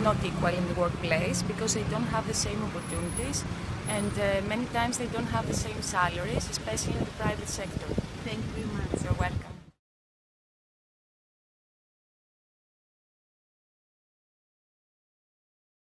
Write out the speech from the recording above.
not equal in the workplace because they don't have the same opportunities, and many times they don't have the same salaries, especially in the private sector. Thank you very much. You're welcome.